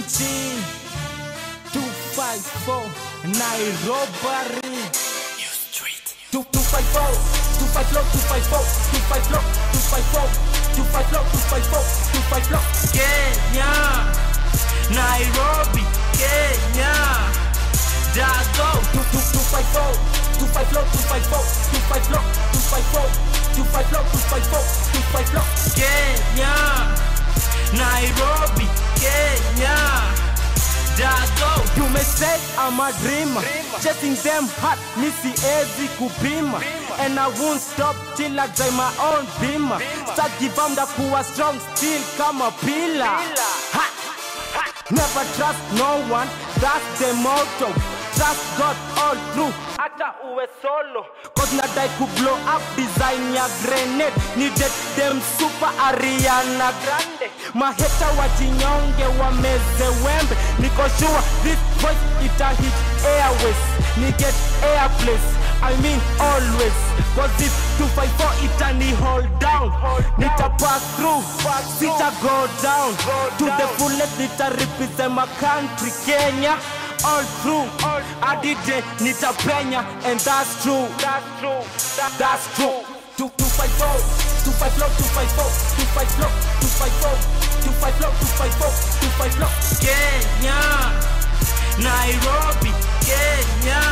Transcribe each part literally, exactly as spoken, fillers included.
G two five four Nairobi New Street two five four two five four two five four two five four two five four two five four two five four two five four Kenya Nairobi Kenya Dago two five four two five four two five four two five four two five four two five four two five four two five four Kenya Nairobi Kenya Dago. You may say I'm a dreamer, chasing them hard, missy easy kupima, and I won't stop till I drive my own beamer. Start give them the kuwa strong, still come a pillar. Ha! Never trust no one, that's the motto. Trust God all through, ata uwe solo. Cause na die ku blow up design ya grenade. Needed them super Ariana Grande. Maheta wajinyonge wameze wembe. Niko sure this voice ita hit airways. Ni get airplace, I mean always. Cause this two five four ita ni hold down. Nita pass through, sita go down. To the fullest nita represent my country Kenya. All through, I did it, nita penya, and that's true. That's true. That, that's true. Two two five four, two five four, two five four, two five four, two five four, two five four, two five four, two five four. Kenya, Nairobi, Kenya,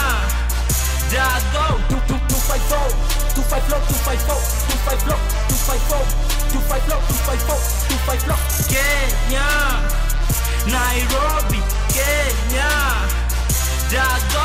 Dago. Two two two five four, two five four, two five four, two five four, two five four, two five four, two five four, two five four. Kenya, Nairobi, Kenya, Dago.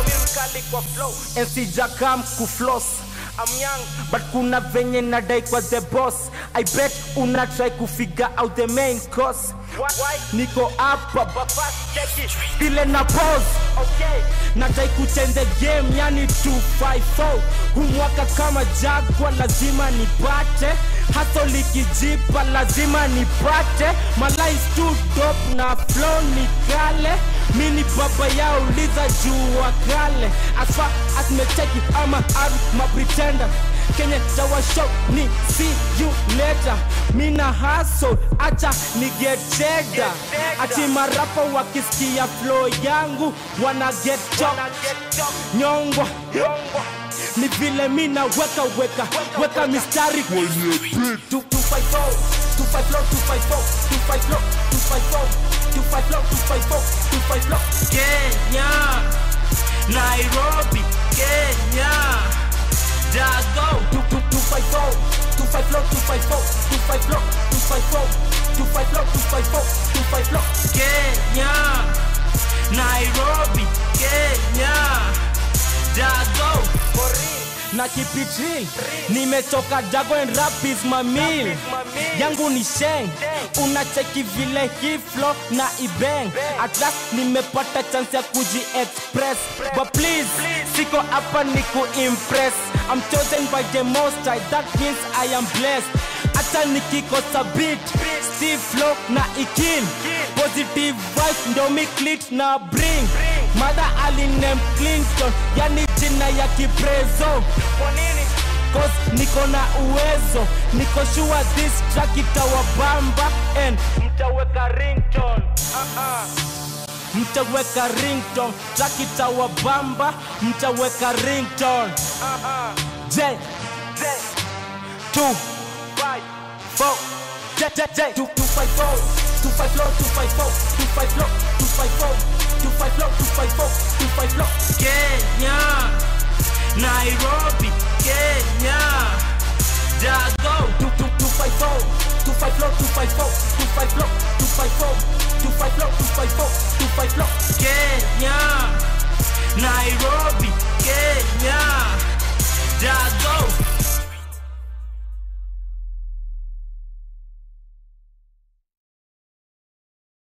And si jakam ku floss. I'm young, but kuna venye nadai kwa the boss. I bet una try to figure out the main cause. Why? Niko hapa, but fast check it. Still na pause. Okay. Nadai kuchange the game, yani two five four. Humwaka kama jagwa lazima nipate. Hustle ikijipa lazima nipate. My life's too dope na flow ni kale. Mini baba ya uliza jua kale. As far as me check it, I'm a my pretender. Kenya tawa show ni see you later. Mina hustle, acha ni get cheddar. Ati marapa wakisikia flow yangu wana get chop. Nyongwa ni vile mina weka weka weka mistari kwenye two five four two five four two five four two five four two five four two five four two five four two five four Kenya Nairobi Kenya Dago two five four two five four two five four two five four two five four two five four two five four two five four Kenya Nairobi Kenya Dago na keep it real. Nimetoka Dago and rap is my meal. Yangu ni sheng. Unacheki vile hii flow na ibeng. At last nimepata chance ya kuji express. But please, siko hapa niku impress. I'm chosen by the most high, that means I am blessed. Ata nikikosa beat, Steve flow na ikill. Positive vibes ndo mi clit na bring. Mother alinem Clinton, yani jina ya kiprezo. Kwa nini? Cause niko na uwezo. Niko sure this track itawabamba. And mtaweka ringtone. uh-uh. Mtaweka ringtone. Track itawabamba. Mtaweka ringtone. uh-uh. J J two five four J J J two five four two five four two five four two five four two five four two five four two five four two five four Kenya Nairobi Kenya Dago two five four two five four two five four two five four two five four two five four two five four two five four Kenya Nairobi Kenya